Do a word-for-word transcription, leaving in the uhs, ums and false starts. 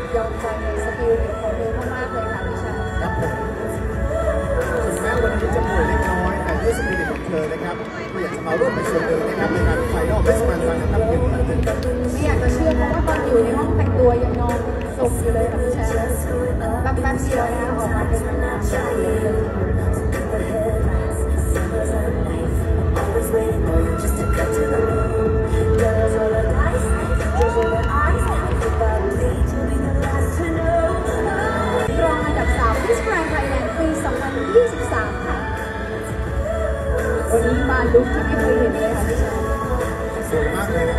ยอมใจในสกิลของเธอมากๆเลยค่ะพี่ชายครับผมถึงแม้วันนี้จะป่วยเล็กน้อยแต่ด้วยสปิริตของเธอนะครับก็อยากจะมาร่วมเป็นส่วนหนึ่งนะครับในการไฟนอลเบสมันวันนะครับเพียงนี้ไม่อยากจะเชื่อเพราะว่าตอนอยู่ในห้องแต่งตัวยังนอนสมอยู่เลยค่ะพี่ชายแป๊บแป๊บเดียวนะคะออกมาเป็นน้ำใจรองอันดับสามมิสแกรนด์ไทยแลนด์ปีสองพันยี่สิบสามค่ะวันนี้มาลุคที่ไม่เคยเห็นเลยค่ะพี่ชายสวยมากเลยนะ